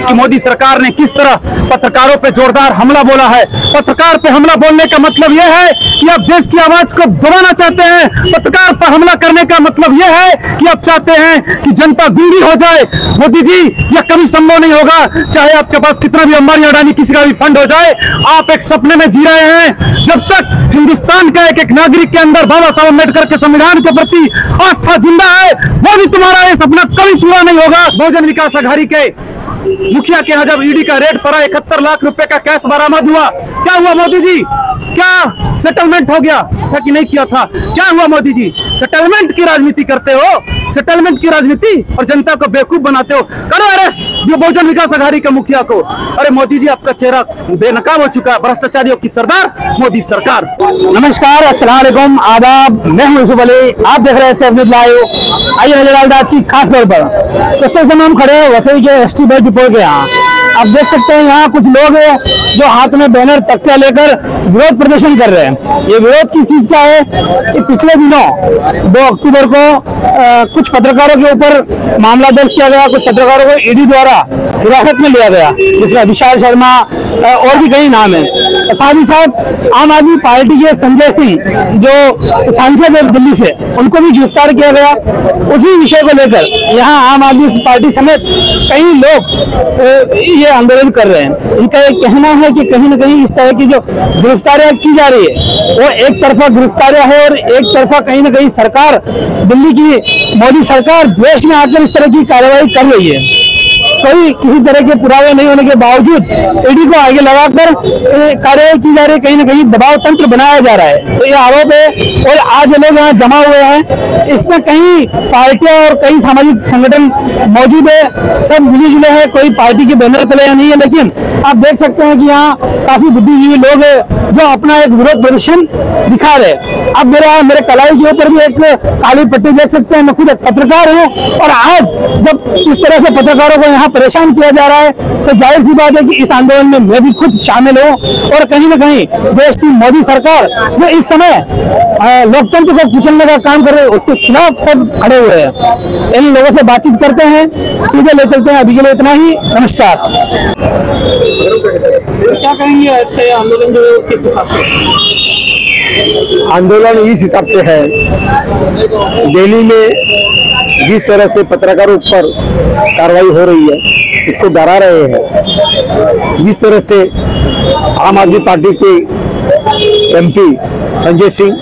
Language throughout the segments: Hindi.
कि मोदी सरकार ने किस तरह पत्रकारों पे जोरदार हमला बोला है। पत्रकार पे हमला बोलने का मतलब यह है कि आप देश की आवाज को दबाना चाहते हैं। पत्रकार पर हमला करने का मतलब यह है कि आप चाहते हैं कि जनता गूंगी हो जाए। मोदी जी, यह कभी संभव नहीं होगा, चाहे आपके पास कितना भी अंबानी अडानी किसी का भी फंड हो जाए। आप एक सपने में जी रहे हैं। जब तक हिंदुस्तान का एक एक नागरिक के अंदर बाबा साहब अम्बेडकर के संविधान के प्रति आस्था जिंदा है, वो भी तुम्हारा ये सपना कभी पूरा नहीं होगा। बहुजन विकास आघाड़ी के मुखिया के यहाँ जब ईडी का रेड पड़ा, 71 लाख रुपए का कैश बरामद हुआ, क्या हुआ मोदी जी? क्या सेटलमेंट हो गया था कि नहीं किया था? क्या हुआ मोदी जी? सेटलमेंट की राजनीति करते हो, सेटलमेंट की राजनीति, और जनता को बेवकूफ बनाते हो। करो अरेस्ट जो बहुजन विकास आघाड़ी के मुखिया को। अरे मोदी जी, आपका चेहरा बेनकाब हो चुका है। भ्रष्टाचारियों की सरदार मोदी सरकार। नमस्कार, अस्सलाम वालेकुम, आदाब। मैं हूं यूसुफ अली, आप देख रहे हैं सेफ न्यूज़ लाइव। आइए नजर डालते हैं आज की खास खबर पर। दोस्तों, समय हम खड़े हैं वसई के एसटी बस डिपो के यहाँ। आप देख सकते हैं यहाँ कुछ लोग हैं जो हाथ में बैनर तख्तियां लेकर विरोध प्रदर्शन कर रहे हैं। ये विरोध किस चीज का है कि पिछले दिनों 2 अक्टूबर को कुछ पत्रकारों के ऊपर मामला दर्ज किया गया। कुछ पत्रकारों को ईडी द्वारा हिरासत में लिया गया, जिसमें विशाल शर्मा और भी कई नाम है। साथ ही साथ आम आदमी पार्टी के संजय सिंह जो सांसद है दिल्ली से, उनको भी गिरफ्तार किया गया। उसी विषय को लेकर यहाँ आम आदमी पार्टी समेत कई लोग ये आंदोलन कर रहे हैं। इनका एक कहना है कि कहीं न कहीं इस तरह की जो गिरफ्तारियां की जा रही है वो एक तरफा गिरफ्तारियां है और एक तरफा कहीं न कहीं सरकार, दिल्ली की मोदी सरकार देश में आकर इस तरह की कार्रवाई कर रही है। कोई किसी तरह के पुरावे नहीं होने के बावजूद ईडी को आगे लगाकर कार्रवाई की जा रही है। कहीं न कहीं दबाव तंत्र बनाया जा रहा है, तो ये आरोप है। और आज लोग यहाँ जमा हुए हैं, इसमें कई पार्टियां और कई सामाजिक संगठन मौजूद है, सब मिले जुले हैं। कोई पार्टी के बैनर तले नहीं है, लेकिन आप देख सकते हैं कि यहाँ काफी बुद्धिजीवी लोग हैं जो अपना एक विरोध प्रदर्शन दिखा रहे हैं। अब मेरे कलाई के ऊपर भी एक काली पट्टी देख सकते हैं। मैं खुद एक पत्रकार हूँ, और आज जब इस तरह से पत्रकारों को यहाँ परेशान किया जा रहा है तो जाहिर सी बात है कि इस आंदोलन में मैं भी खुद शामिल हूँ। और कहीं न कहीं देश की मोदी सरकार जो इस समय लोकतंत्र को कुचलने का काम कर रहे हैं, उसके खिलाफ सब खड़े हुए हैं। इन लोगों से बातचीत करते हैं, सीधे ले चलते हैं। अभी के लिए इतना ही, नमस्कार। क्या कहेंगे ऐसे आंदोलन जो किस हिसाब से? आंदोलन इस हिसाब से है, दिल्ली में जिस तरह से पत्रकारों पर कार्रवाई हो रही है, इसको डरा रहे हैं। जिस तरह से आम आदमी पार्टी के एमपी संजय सिंह,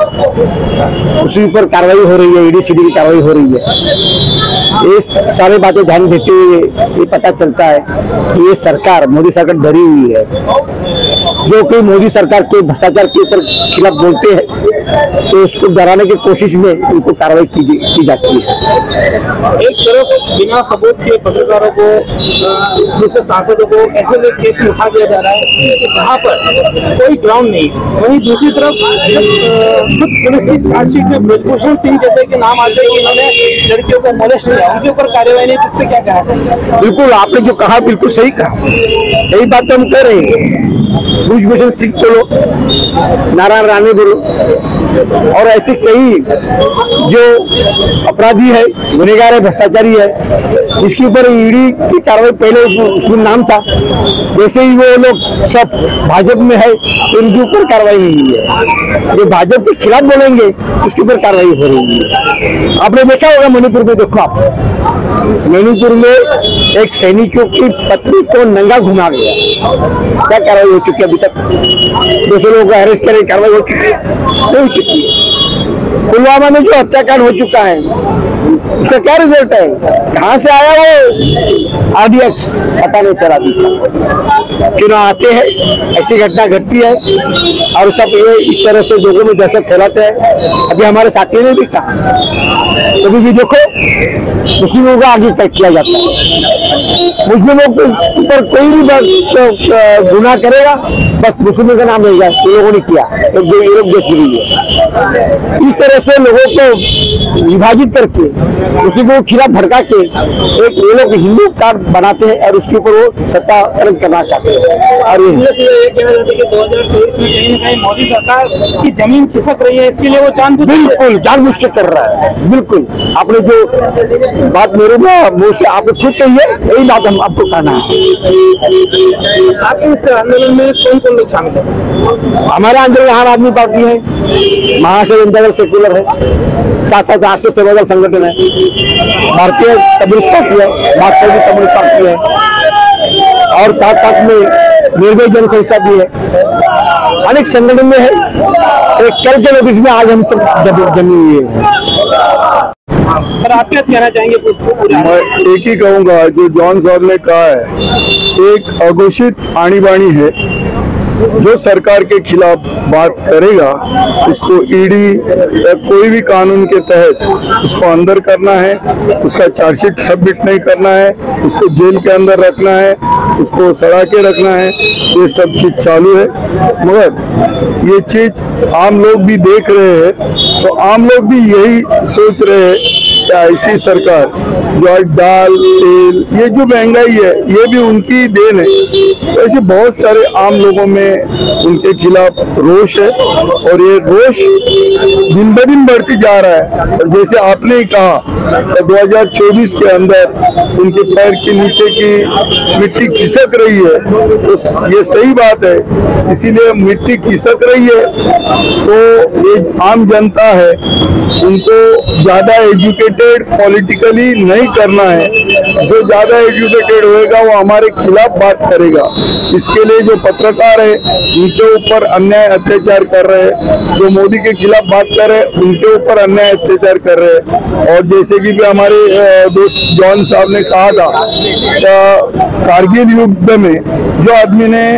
उसी पर कार्रवाई हो रही है, ईडी सीडी की कार्रवाई हो रही है। ये सारी बातें ध्यान देते हुए ये पता चलता है कि ये सरकार, मोदी सरकार डरी हुई है। जो कि मोदी सरकार के भ्रष्टाचार के ऊपर खिलाफ बोलते हैं, तो उसको डराने की कोशिश में उनको कार्रवाई की जाती है। एक तरफ बिना सबूत के पत्रकारों को, दूसरे सांसदों को ऐसे केस उठा दिया जा रहा है जहाँ पर कोई ग्राउंड नहीं। वहीं दूसरी तरफ पुलिस की चार्जशीट में ब्रजभूषण सिंह जैसे के नाम आते हैं कि इन्होंने लड़कियों को मोलेस्ट किया, उनके ऊपर कार्रवाई नहीं, जिससे क्या कहा? बिल्कुल, आपने जो कहा बिल्कुल सही कहा, यही बात तो हम कह रहे हैं। ब्रजभूषण सिंह बोलो, नारायण राणे बोलो, और ऐसे कई जो अपराधी है, गुनहगार है, भ्रष्टाचारी है, जिसके ऊपर ईडी की कार्रवाई पहले उसमें नाम था, वैसे ही वो लोग सब भाजपा में है, तो उनके ऊपर कार्रवाई नहीं हुई है। जो भाजपा के खिलाफ बोलेंगे उसके ऊपर कार्रवाई हो रही है। आपने देखा होगा मणिपुर में, देखो आप, मणिपुर में एक सैनिकों की पत्नी को नंगा घुमा गया, क्या कार्रवाई हो चुकी है अभी तक? 200 लोगों को अरेस्ट करने की कार्रवाई हो चुकी है? नहीं हो चुकी है। पुलवामा में जो हत्याकांड हो चुका है, उसका क्या रिजल्ट है? कहाँ से आया वो आरडीएक्स, पता नहीं चला अभी तक। चुनाव आते हैं, ऐसी घटना घटती है और सब ये इस तरह से लोगों में दहशत फैलाते हैं। अभी हमारे साथियों ने भी कहा, कभी भी देखो मुस्लिमों का आगे तय किया जाता है। मुस्लिमों के ऊपर कोई भी गुनाह करेगा, बस मुस्लिमों का नाम रहेगा, ये लोगों ने किया, ये लोग देख रही है। इस तरह से लोगों को विभाजित करके उसी को खिलाफ भड़का के एक वो लोग हिंदू कार्ड बनाते हैं और उसके ऊपर वो सत्ता कर्म करना चाहते हैं। और ये कहना चाहते हैं कि 2023 में कहीं न कहीं मोदी सरकार की जमीन खिसक रही है, इसके लिए वो बिल्कुल जानबूझ के कर रहा है। बिल्कुल आपने जो बात मेरे मुंह से आपने खुद कही है, यही बात हम आपको कहना है। आपके इस आंदोलन में कौन कौन लोग शामिल है? हमारा आंदोलन आम आदमी पार्टी है, महाराष्ट्र जनता दल सेक्युलर है, साथ साथ राष्ट्रीय सेवा दल संगठन है, भारतीय कम्युनिस्ट पार्टी है, मार्क्सवादी कम्युनिस्ट पार्टी है और साथ साथ में निर्भय जन संस्था भी है, अनेक संगठन में है। एक कल के नोटिस में आज हम तक जमी हुई है। और आप क्या कहना चाहेंगे? मैं एक ही कहूंगा जो जॉन साहब ने कहा है, एक अघोषित आनी-बानी है। जो सरकार के खिलाफ बात करेगा उसको ईडी या कोई भी कानून के तहत उसको अंदर करना है, उसका चार्जशीट सबमिट नहीं करना है, उसको जेल के अंदर रखना है, उसको सड़ा के रखना है। ये सब चीज चालू है, मगर ये चीज आम लोग भी देख रहे हैं, तो आम लोग भी यही सोच रहे हैं कि ऐसी सरकार जो आज दाल तेल ये जो महंगाई है ये भी उनकी देन है। ऐसे बहुत सारे आम लोगों में उनके खिलाफ रोष है और ये रोष दिन ब दिन बढ़ती जा रहा है। और जैसे आपने ही कहा 2024 के अंदर उनके पैर के नीचे की मिट्टी खिसक रही है, तो ये सही बात है। इसीलिए मिट्टी खिसक रही है तो ये आम जनता है, उनको ज्यादा एजुकेटेड पॉलिटिकली नहीं करना है। जो ज्यादा एजुकेटेड होएगा वो हमारे खिलाफ बात करेगा। इसके लिए जो पत्रकार है उनके ऊपर अन्याय अत्याचार कर रहे हैं, जो मोदी के खिलाफ बात कर रहे हैं उनके ऊपर अन्याय अत्याचार कर रहे हैं। और जैसे कि हमारे दोस्त जॉन साहब ने कहा था, कारगिल युद्ध में जो आदमी ने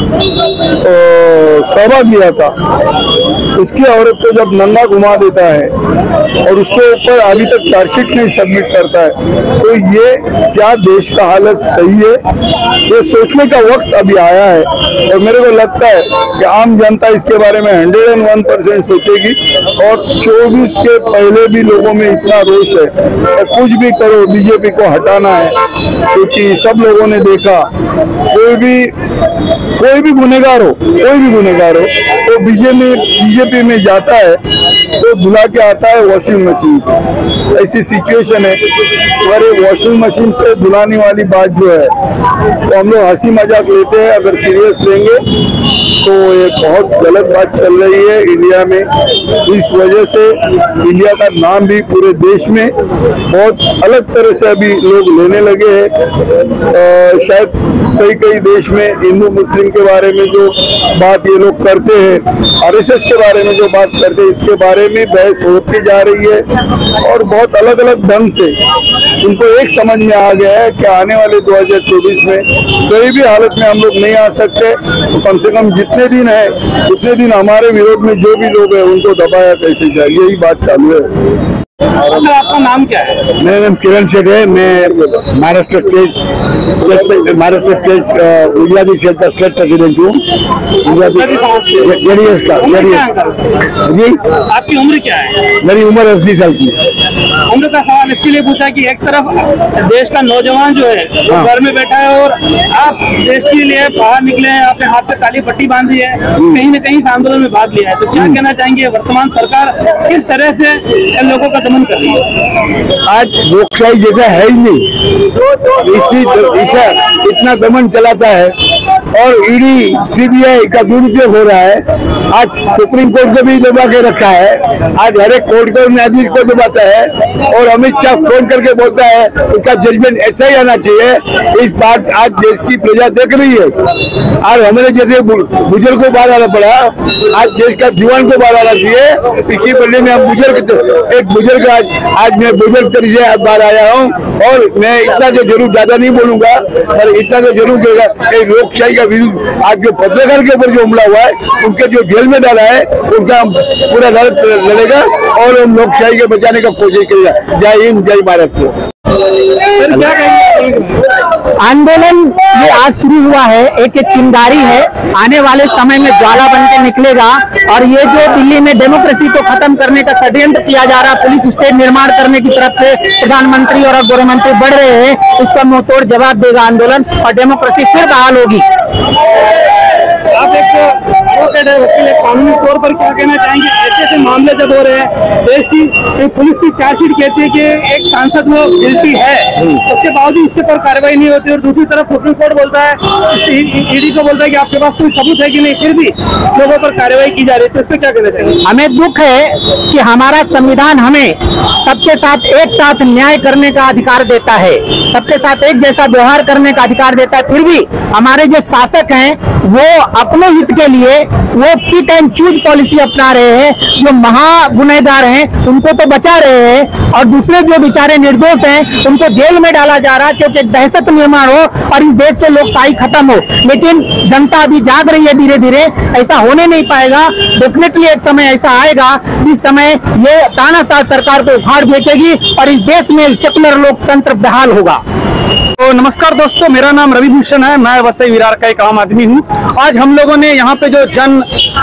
सहभाग लिया था उसकी औरत को जब नंगा घुमा देता है और उसके ऊपर अभी तक चार्जशीट नहीं सबमिट करता है, तो ये क्या देश का हालत सही है? ये सोचने का वक्त अभी आया है। और मेरे को लगता है कि आम जनता इसके बारे में 101% सोचेगी। और 24 के पहले भी लोगों में इतना रोष है कि कुछ भी करो बीजेपी को हटाना है, क्योंकि सब लोगों ने देखा कोई भी गुनहगार हो तो बीजेपी में जाता है तो धुला के आता है वॉशिंग मशीन से। ऐसी सिचुएशन है। अगर ये वॉशिंग मशीन से धुलाने वाली बात जो है तो हम लोग हंसी मजाक लेते हैं, अगर सीरियस लेंगे तो ये बहुत गलत बात चल रही है इंडिया में। इस वजह से इंडिया का नाम भी पूरे देश में बहुत अलग तरह से अभी लोग लेने लगे हैं। शायद कई देश में हिंदू मुस्लिम के बारे में जो बात ये लोग करते हैं, आरएसएस के बारे में जो बात करते हैं, इसके बारे में बहस होती जा रही है। और बहुत अलग अलग ढंग से उनको एक समझ में आ गया है कि आने वाले 2024 में कोई भी हालत में हम लोग नहीं आ सकते, तो कम से कम जितने दिन है उतने दिन हमारे विरोध में जो भी लोग हैं उनको दबाया कैसे जाए, यही बात चालू है। आपका नाम क्या है? मेरा नाम किरण शेठ है। मैं महाराष्ट्र स्टेट गुजराती स्टेट का स्टेट प्रेसिडेंट हूँ, जेडीएस का। जी, आपकी उम्र क्या है? मेरी उम्र 80 साल की है। उम्र का सवाल इसके लिए पूछा कि एक तरफ देश का नौजवान जो है घर में बैठा है और आप देश के लिए बाहर निकले हैं, आपने हाथ पे काली पट्टी बांधी है, कहीं न कहीं इस आंदोलन में भाग लिया है, तो क्या कहना चाहेंगे वर्तमान सरकार किस तरह से इन लोगों का दमन कर रही है? आज लोकशाही जैसा है ही नहीं, इतना दमन चलाता है और ईडी सीबीआई का दुरुपयोग हो रहा है। आज सुप्रीम कोर्ट को भी दबा के रखा है, आज हर एक कोर्ट को न्यायाधीश को दबाता है और अमित शाह फोन करके बोलता है उसका जजमेंट ऐसा ही आना चाहिए। इस बात आज देश की प्रजा देख रही है। आज हमारे जैसे बुजुर्ग को बाहर आना पड़ा, आज देश का जवान को बाहर आना चाहिए। पिछली बल्ले में हम एक बुजुर्ग आज मैं बुजुर्ग तरीके से बाहर आया हूँ और मैं इतना तो जरूर ज्यादा नहीं बोलूंगा, पर इतना तो जरूर देगा कि लोकशाही का विरुद्ध आज जो पत्रकार के ऊपर जो हमला हुआ है उनके जो जेल में डाला है उनका पूरा लड़ेगा और हम लोकशाही के बचाने का कोशिश करेगा। जय हिंद, जय महाराष्ट्र। आंदोलन ये आज शुरू हुआ है, एक चिंगारी है, आने वाले समय में ज्वाला बन के निकलेगा। और ये जो दिल्ली में डेमोक्रेसी को खत्म करने का षड्यंत्र किया जा रहा, पुलिस स्टेट निर्माण करने की तरफ से प्रधानमंत्री और गृह मंत्री बढ़ रहे हैं, इसका मुंहतोड़ जवाब देगा आंदोलन और डेमोक्रेसी फिर बहाल होगी। आप एक एडवोकेट है, वकील है, कानूनी तौर पर क्या कहना चाहेंगे? ऐसे मामले जब हो रहे हैं, देश की पुलिस की चार्जशीट कहती है कि एक सांसद वो गिल्टी है, उसके बावजूद इसके पर कार्रवाई नहीं होती, और दूसरी तरफ सुप्रीम कोर्ट बोलता है, ईडी को बोलता है कि आपके पास कोई सबूत है कि नहीं, फिर भी लोगों पर कार्रवाई की जा रही है, तो इससे क्या कहना चाहेंगे? हमें दुख है कि हमारा संविधान हमें सबके साथ एक साथ न्याय करने का अधिकार देता है, सबके साथ एक जैसा व्यवहार करने का अधिकार देता है, फिर भी हमारे जो शासक हैं वो अपने हित के लिए वो पिट एंड चूज पॉलिसी अपना रहे हैं। जो महा गुनहगार हैं उनको तो बचा रहे हैं, और दूसरे जो बेचारे निर्दोष हैं उनको जेल में डाला जा रहा है, क्योंकि दहशत निर्माण हो और इस देश से लोकशाही खत्म हो। लेकिन जनता अभी जाग रही है धीरे धीरे, ऐसा होने नहीं पाएगा। डेफिनेटली एक समय ऐसा आएगा जिस समय ये तानाशाह सरकार को उखाड़ फेंकेगी और इस देश में सेकुलर लोकतंत्र बहाल होगा। तो नमस्कार दोस्तों, मेरा नाम रवि भूषण है, मैं वसई विरार का एक आम आदमी हूँ। आज हम लोगों ने यहाँ पे जो जन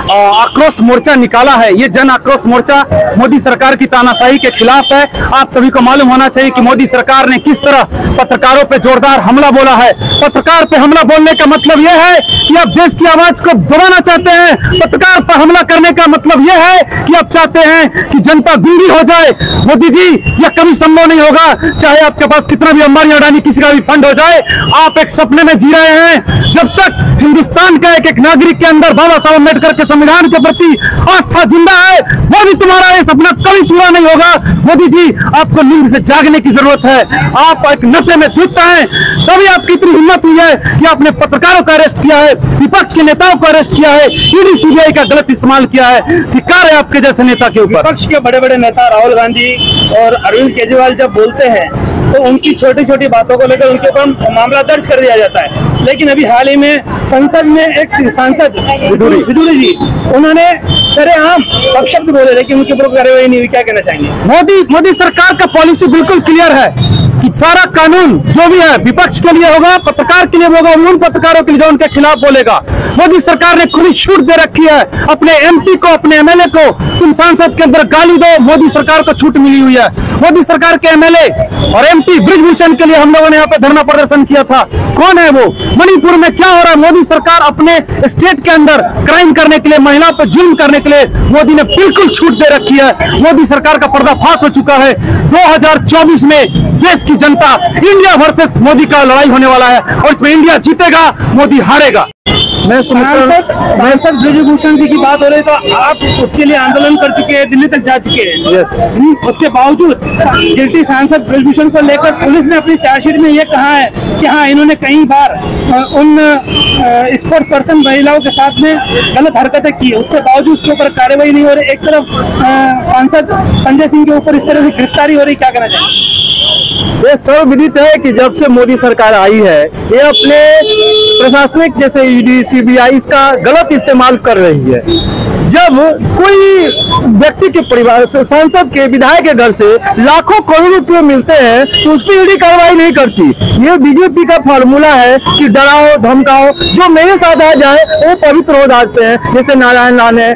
आक्रोश मोर्चा निकाला है, ये जन आक्रोश मोर्चा मोदी सरकार की तानाशाही के खिलाफ है। आप सभी को मालूम होना चाहिए कि मोदी सरकार ने किस तरह पत्रकारों पे जोरदार हमला बोला है। पत्रकार पे हमला बोलने का मतलब यह है कि आप देश की आवाज को दबाना चाहते हैं। पत्रकार पर हमला करने का मतलब यह है कि आप चाहते हैं कि जनता गूंगी हो जाए। मोदी जी, यह कभी संभव नहीं होगा, चाहे आपके पास कितना भी अंबानी अडानी किसी का भी फंड हो जाए। आप एक सपने में जी रहे हैं। जब तक हिंदुस्तान का एक नागरिक के अंदर बाबा साहब अम्बेडकर के संविधान के प्रति आस्था जिंदा है, वो भी तुम्हारा ये सपना कभी पूरा नहीं होगा। मोदी जी, आपको नींद से जागने की जरूरत है। आप एक नशे में धुत हैं, तभी आपकी इतनी हिम्मत हुई है कि आपने पत्रकारों का अरेस्ट किया है, विपक्ष के नेताओं को अरेस्ट किया है, ईडी सीबीआई का गलत इस्तेमाल किया है। धिक्कार है आपके जैसे नेता के ऊपर। विपक्ष के बड़े बड़े नेता राहुल गांधी और अरविंद केजरीवाल जब बोलते हैं तो उनकी छोटी छोटी बातों को लेकर उनके ऊपर मामला दर्ज कर दिया जाता है। लेकिन अभी हाल ही में संसद में एक सांसद विदुरी जी, उन्होंने सरेआम अपशब्द बोले, लेकिन उनके ऊपर कार्रवाई नहीं हुई। क्या कहना चाहेंगे? मोदी सरकार का पॉलिसी बिल्कुल क्लियर है कि सारा कानून जो भी है विपक्ष के लिए होगा, पत्रकार के लिए होगा, उन पत्रकारों के लिए जो उनके खिलाफ बोलेगा। मोदी सरकार ने खुली छूट दे रखी है अपने एमपी को, अपने एमएलए को, तुम सांसद के अंदर गाली दो, मोदी सरकार को छूट मिली हुई है। मोदी सरकार के एमएलए और एमपी ब्रिजभूषण के लिए हम लोगों ने यहाँ पे धरना प्रदर्शन किया था। कौन है वो? मणिपुर में क्या हो रहा है? मोदी सरकार अपने स्टेट के अंदर क्राइम करने के लिए, महिला पर जुल्म करने के लिए मोदी ने बिल्कुल छूट दे रखी है। मोदी सरकार का पर्दाफाश हो चुका है। 2024 में देश की जनता, इंडिया वर्सेस मोदी का लड़ाई होने वाला है और इसमें इंडिया जीतेगा, मोदी हारेगा। मैं सांसद ब्रिजभूषण जी की बात हो रही, तो आप उसके लिए आंदोलन कर चुके हैं, दिल्ली तक जा चुके हैं। यस। उसके बावजूद गिल्टी सांसद ब्रिजभूषण को लेकर पुलिस ने अपनी चार्जशीट में ये कहा है कि हाँ, इन्होंने कई बार उन स्पोर्ट्स पर्सन महिलाओं के साथ में गलत हरकतें की, उसके बावजूद उसके ऊपर कार्रवाई नहीं हो रही। एक तरफ सांसद संजय सिंह के ऊपर इस तरह से गिरफ्तारी हो रही, क्या कहना चाहिए? ये सर्वविदित है कि जब से मोदी सरकार आई है, ये अपने प्रशासनिक जैसे ईडी सीबीआई इसका गलत इस्तेमाल कर रही है। जब कोई व्यक्ति के परिवार से, सांसद के, विधायक के घर से लाखों करोड़ रुपए मिलते हैं तो उस पर ईडी कार्रवाई नहीं करती। ये बीजेपी का फार्मूला है कि डराओ धमकाओ, जो मेरे साथ आ जाए वो पवित्र हो जाते हैं। जैसे नारायण राणे,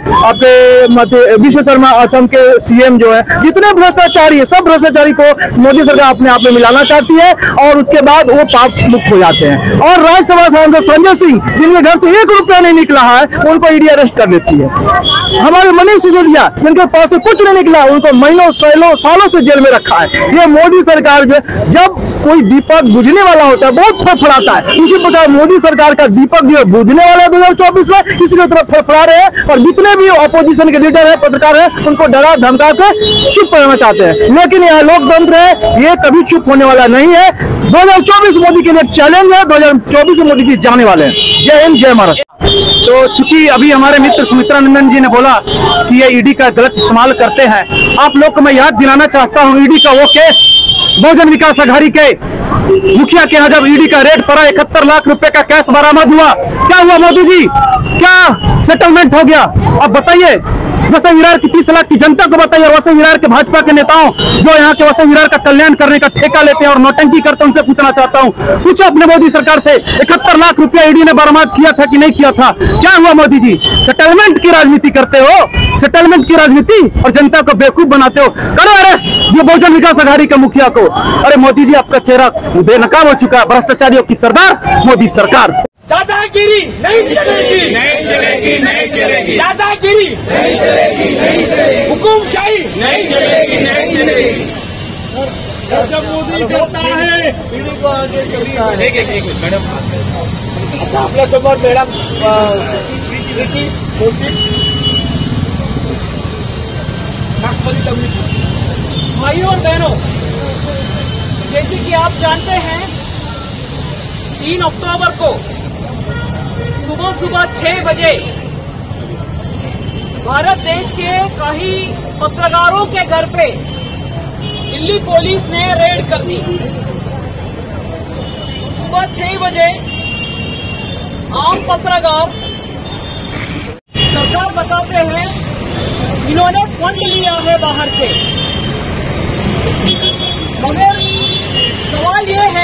अपने विश्व शर्मा असम के सीएम जो है, जितने भ्रष्टाचारी है, सब भ्रष्टाचारी को मोदी सरकार अपने आप में मिलाना चाहती है और उसके बाद वो पाप मुक्त हो जाते हैं। और राज्यसभा सांसद संजय सिंह, जिनके घर से 1 रुपया नहीं निकला है, उनको ईडी अरेस्ट कर देती है। हमारे मनीष सिसोदिया, जिनके पास से कुछ नहीं निकला, उनको महीनों सालों से जेल में रखा है। ये मोदी सरकार जो, जब कोई दीपक बुझने वाला होता है बहुत फड़फड़ाता है, उसी प्रकार मोदी सरकार का दीपक जो बुझने वाला है 2024 में, इसलिए तरफ फड़फड़ा रहे हैं। और जितने भी अपोजिशन के लीडर है, पत्रकार है, उनको डरा धमका के चुप कराना चाहते हैं। लेकिन यहाँ लोकतंत्र है, ये कभी चुप होने वाला नहीं है। 2024 मोदी के लिए चैलेंज है, 2024 में मोदी जी जाने वाले हैं। जय हिंद, जय महाराष्ट्र। तो चूंकि अभी हमारे मित्र सुमित्रानंदन जी ने बोला कि ये ईडी का गलत इस्तेमाल करते हैं, आप लोग को मैं याद दिलाना चाहता हूं ईडी का वो केस बहुजन विकास अघाड़ी के मुखिया के यहाँ जब ईडी का रेड पड़ा 71 लाख रुपए का कैश बरामद हुआ, क्या हुआ मोदी जी? क्या सेटलमेंट हो गया? अब बताइए, वसई विरार की 30 लाख की जनता को बताइए, और वसई विरार के भाजपा के नेताओं जो यहाँ के वसई विरार का कल्याण करने का ठेका लेते हैं और नौटंकी करते हैं, उनसे पूछना चाहता हूँ, पूछो अपने मोदी सरकार से 71 लाख रुपया ईडी ने बरामद किया था कि नहीं किया था? क्या हुआ मोदी जी? सेटलमेंट की राजनीति करते हो, सेटलमेंट की राजनीति, और जनता को बेवकूफ बनाते हो। करो अरेस्ट ये बहुजन विकास अघाड़ी के मुखिया को। अरे मोदी जी, आपका चेहरा बेनकाब हो चुका है। भ्रष्टाचारियों की सरदार मोदी सरकार। दादागिरी नहीं चलेगी, नहीं चलेगी, नहीं चलेगी। दादागिरी नहीं चलेगी, नहीं चलेगी। हुकुमशाही नहीं चलेगी, नहीं चलेगी। जब मोदी कहता है पीढ़ी को आगे चलता है। एक मैडम, आपल्या समोर मैडम भाइयों और बहनों, जैसे कि आप जानते हैं 3 अक्टूबर को सुबह 6 बजे भारत देश के कई पत्रकारों के घर पे दिल्ली पुलिस ने रेड कर दी। सुबह 6 बजे आम पत्रकार सरकार बताते हैं इन्होंने फंड लिया है बाहर से, मगर सवाल ये है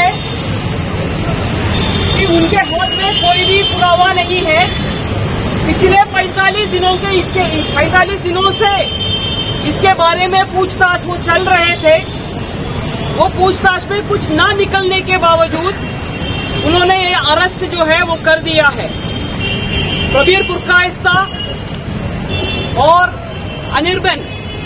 कि उनके हाथ में कोई भी पुरावा नहीं है। पिछले 45 दिनों से इसके बारे में पूछताछ वो चल रहे थे। वो पूछताछ में कुछ ना निकलने के बावजूद उन्होंने ये अरेस्ट जो है वो कर दिया है। कबीर पुरकायस्ता और अनिर्बन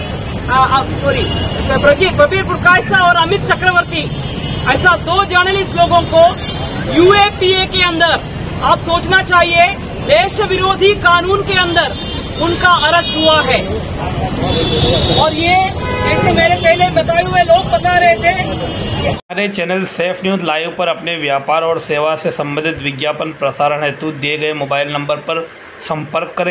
कबीर पुरकायस्ता और अमित चक्रवर्ती, ऐसा 2 जर्नलिस्ट लोगों को यूएपीए के अंदर, आप सोचना चाहिए, देश विरोधी कानून के अंदर उनका अरेस्ट हुआ है। और ये जैसे मेरे पहले बताए हुए लोग बता रहे थे, हमारे चैनल सेफ न्यूज़ लाइव पर अपने व्यापार और सेवा से संबंधित विज्ञापन प्रसारण हेतु दिए गए मोबाइल नंबर पर संपर्क करें।